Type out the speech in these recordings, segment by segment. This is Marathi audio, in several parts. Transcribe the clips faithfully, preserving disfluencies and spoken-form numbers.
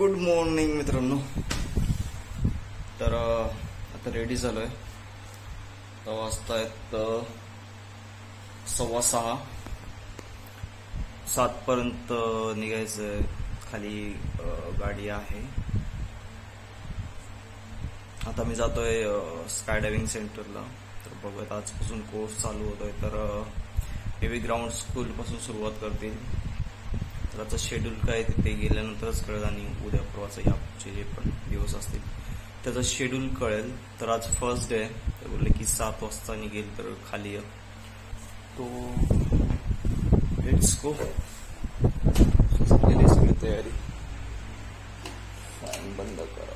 गुड मॉर्निंग मित्रांनो. तर आता रेडी झालोय. वाजतायत सव्वा सहा. सात पर्यंत निघायचंय. खाली गाडी आहे. आता मी जातोय स्काय डायव्हिंग सेंटरला. तर बघत आजपासून कोर्स चालू होतोय. तर हेवी ग्राउंड स्कूल पासून सुरुवात करतील. तर आता शेड्यूल काय तिथे गेल्यानंतरच कळेल आणि उद्या परवाचं याचे जे पण दिवस असतील त्याचं शेड्यूल कळेल. तर आज फर्स्ट डे आहे. तर बोलले की सात वाजता निघेल. तर खाली तो लेट्स गो. सगळी तयारी. फॅन बंद करावं.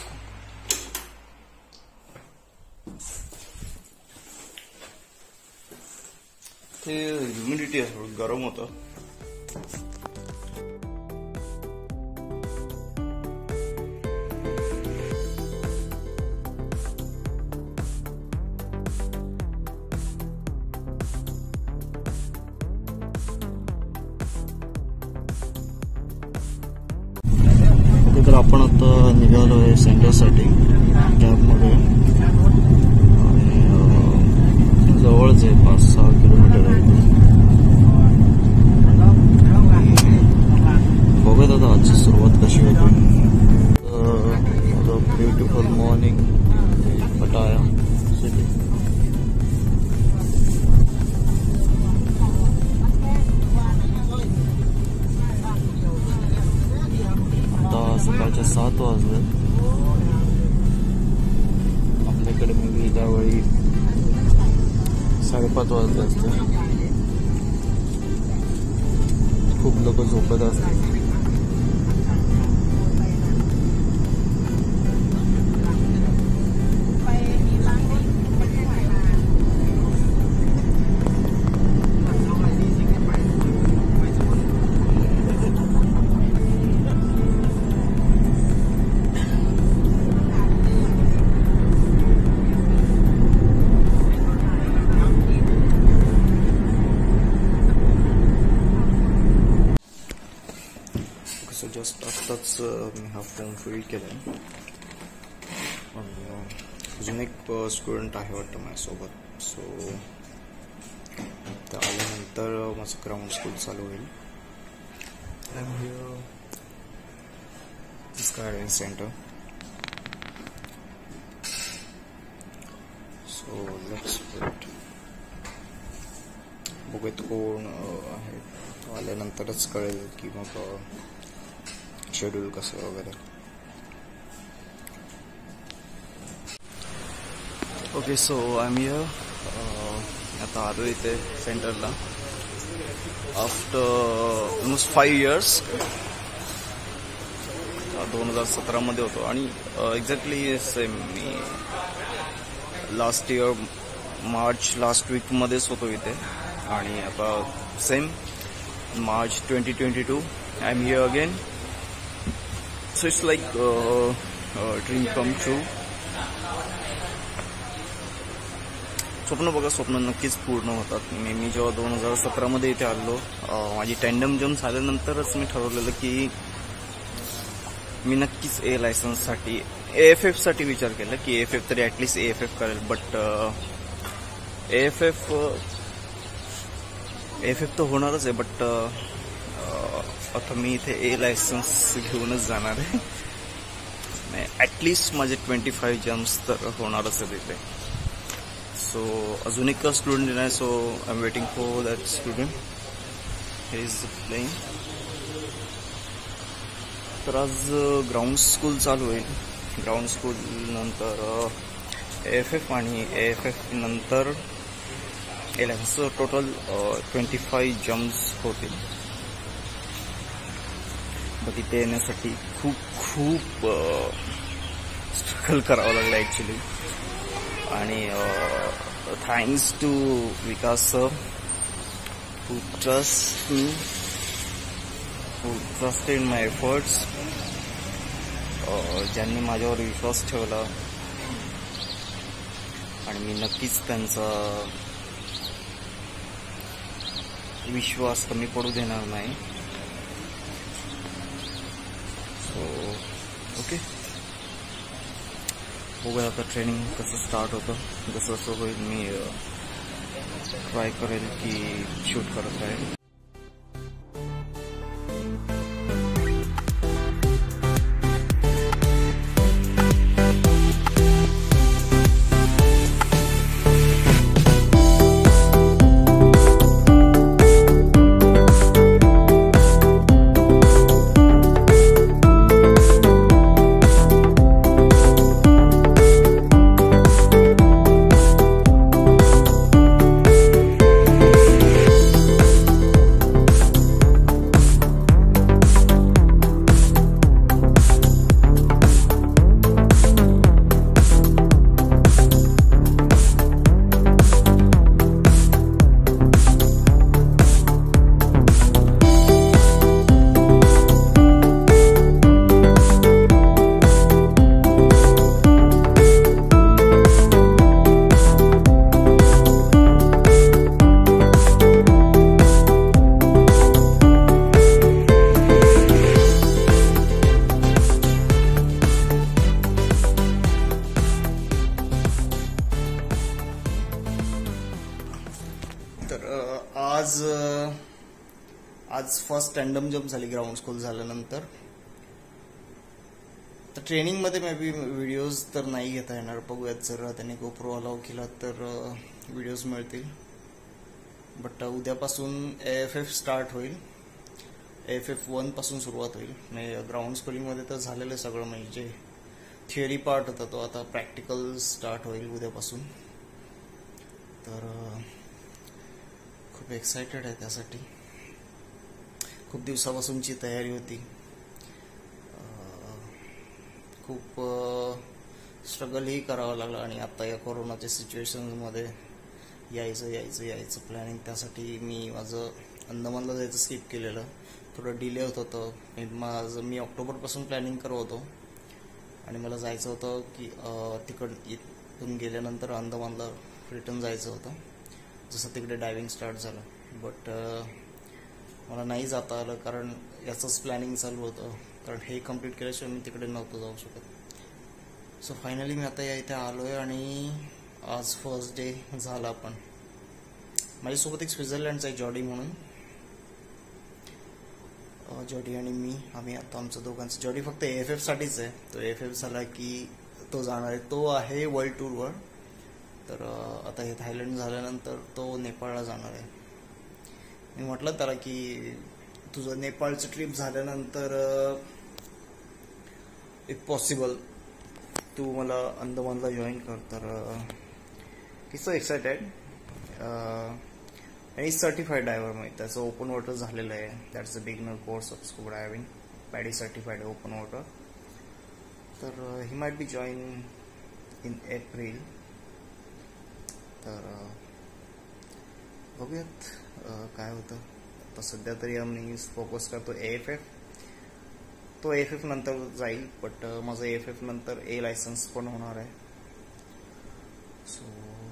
ते ह्युमिडिटी आहे, गरम होतं. तर आपण आता निघालोय सेंटरसाठी कॅबमध्ये आणि जवळच आहे, पाच सहा किलोमीटर आहे. बघत आता आजची सुरुवात कशी होती. Beautiful morning Pattaya city. सकाळच्या सात वाजले. आपल्याकडे मी त्यावेळी साडेपाच वाजले असते. खूप लोक झोपत असतात. जस्ट आत्ताच मी हा फॉर्म फिल केला. अजून एक स्टुडंट आहे वाटतं माझ्यासोबत. सो त्या आल्यानंतर माझं ग्राउंड स्कूल चालू होईल. I am here sky diving centre. So let's wait. बघूयात कोण आहे. आल्यानंतरच कळेल की मग शेड्यूल कसं वगैरे. Okay, so I am here. आता आलो इथे सेंटरला आफ्टर ऑलमोस्ट फाईव्ह इयर्स. दोन हजार सतरामध्ये होतो आणि एक्झॅक्टली सेम मी लास्ट इयर मार्च लास्ट वीकमध्येच होतो इथे. आणि आता same March twenty twenty two I am here again. So it's like uh, uh, dream come true. स्वप्न बघा, स्वप्न नक्कीच पूर्ण होतात. मी मी जेव्हा दोन हजार सतरामध्ये इथे आलो, माझी टँडम जम्प झाल्यानंतरच मी ठरवलेलं की मी नक्कीच ए लायसन्ससाठी ए एफ एफ साठी विचार केला की ए एफ एफ तरी ॲटलिस्ट ए एफ एफ करेल. But A F F A F F तर होणारच आहे. बट आता मी इथे ए लायसन्स घेऊनच जाणार आहे. ॲटलिस्ट माझे ट्वेंटी फाईव्ह जम्प्स तर होणारच आहे तिथे. सो अजून एक स्टुडंट आहे. So I am waiting for that student. He is playing. तर आज ग्राउंड स्कूल चालू होईल. ग्राउंड स्कूल नंतर ए एफ एफ आणि ए एफ एफ नंतर A licence. Total twenty five jumps होतील. बट इथे येण्यासाठी खूप खूप स्ट्रगल करावं लागलं ॲक्च्युली. आणि thanks to Vikas sir who trust me, who trusted my efforts. ज्यांनी माझ्यावर विश्वास ठेवला आणि मी नक्कीच त्यांचा विश्वास कमी पडू देणार नाही. सो ओके, बघूया आता ट्रेनिंग कसं स्टार्ट होतं. जसं जसं होईल मी ट्राय करेल की शूट करत राहील. तर आज आज फर्स्ट टँडम जम्प झाली ग्राउंड स्कूल झाल्यानंतर. तर ट्रेनिंग मध्ये मे बी व्हिडिओज तर नाही घेता येणार, बघूयात. जर त्यांनी गोप्रो अलाव केला तर व्हिडिओज मिळतील. बट उद्यापासून ए एफ एफ स्टार्ट होईल. ए एफ एफ वन पासून सुरुवात होईल. म्हणजे ग्राउंड स्कूलिंग मध्ये तर झालेलं सगळं, म्हणजे थिअरी पार्ट होता तो आता प्रॅक्टिकल स्टार्ट होईल उद्यापासून. तर खूप एक्सायटेड आहे त्यासाठी. खूप दिवसापासूनची तयारी होती. खूप स्ट्रगलही करावं लागलं आणि आता या कोरोनाच्या सिच्युएशनमध्ये यायचं यायचं यायचं प्लॅनिंग. त्यासाठी मी माझं अंदमानला जायचं स्किप केलेलं. थोडं डिले होत होतं. माझं मी ऑक्टोबरपासून प्लॅनिंग करत होतो आणि मला जायचं होतं की तिकड इथून गेल्यानंतर अंदमानला रिटर्न जायचं होतं, जसं तिकडे डायव्हिंग स्टार्ट झालं. बट मला नाही जाता आलं कारण याचंच प्लॅनिंग चालू होतं. कारण हे कम्प्लीट केल्याशिवाय मी तिकडे नव्हतं जाऊ शकत. सो फायनली मी आता या इथे आलो आहे आणि आज फर्स्ट डे झाला. पण माझ्यासोबत एक स्वित्झर्लंडचा आहे जॉडी म्हणून. जॉडी आणि मी आम्ही आता आमचं दोघांचं. जॉडी फक्त ए एफ एफ साठीच आहे. तो ए एफ एफ झाला की तो जाणार आहे. तो आहे वर्ल्ड टूरवर. तर आता हे थायलंड झाल्यानंतर तो नेपाळला जाणार आहे. मी म्हटलं त्याला की तुझं नेपाळचं ट्रिप झाल्यानंतर इफ पॉसिबल तू मला अंदमानला जॉईन कर. तर इज सो एक्सायटेड. आणि सर्टिफाईड डायव्हर, म्हणजे त्याचं ओपन वॉटर झालेलं आहे. That's a beginner course of scuba diving. PADI certified आहे ओपन वॉटर. तर he might be join in April. तर बघूयात काय होतं. आता सध्या तरी आम्ही फोकस करतो ए एफ एफ. तो ए एफ एफ नंतर जाईल. बट माझं ए एफ एफ नंतर ए लायसन्स पण होणार आहे. सो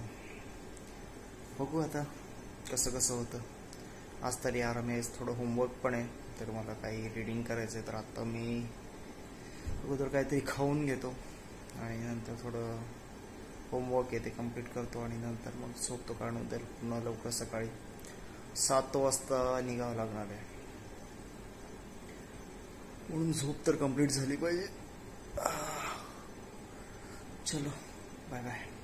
बघू आता कसं कसं होतं. आज तरी आराम आहे. थोडं होमवर्क पण आहे. तर मला काही रीडिंग करायचं आहे. तर आता मी अगोदर काहीतरी खाऊन घेतो आणि नंतर थोडं होमवर्क आहे ते कम्प्लीट करतो आणि नंतर मग झोपतो. कारण उद्या पुन्हा लवकर सकाळी सात वाजता निघावं लागणार आहे. म्हणून झोप तर कम्प्लीट झाली पाहिजे. चलो बाय बाय.